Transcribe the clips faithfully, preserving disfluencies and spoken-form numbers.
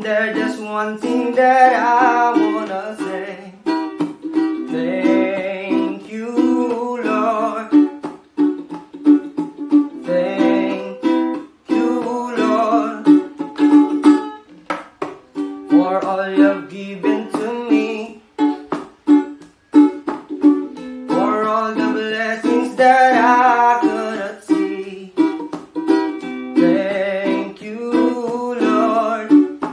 there's just one thing that I wanna say. Thank you, Lord. Thank you, Lord, for all you've given to me, for all the blessings that I could not see. Thank you, Lord.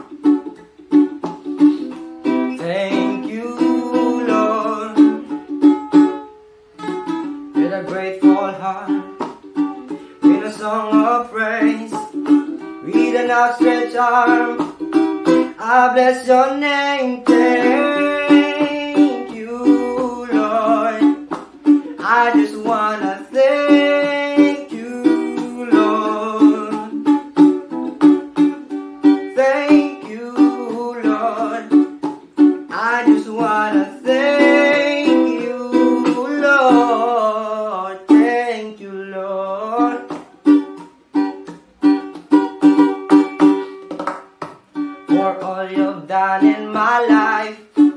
Thank you, Lord. With a grateful heart, with a song of praise, with an outstretched arm, I bless your name. Thank you, Lord. I just wanna thank you, Lord. Thank you, Lord. I just wanna thank you, Lord. Thank you, Lord. For all you've done in my life.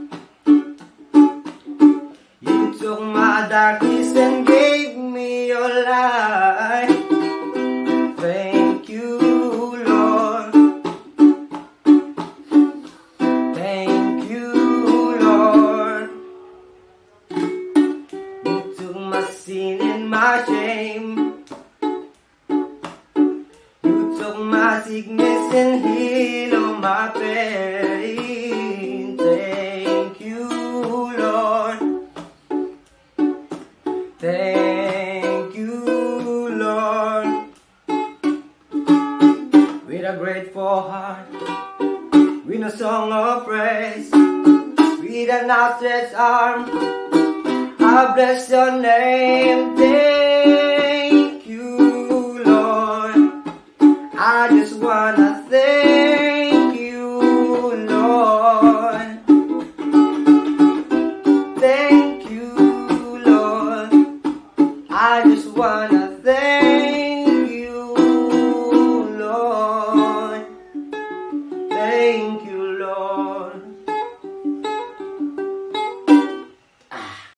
You took my darkness and gave me your light. Thank you, Lord. Thank you, Lord. You took my sin and my shame. You took my sickness and healed all my pain. Thank you, Lord. Thank you, Lord. With a grateful heart, with a song of praise, with an outstretched arm, I bless your name. Thank you, Lord. I just wanna thank you, Lord. Thank you, Lord. I just wanna thank you, Lord. Thank you.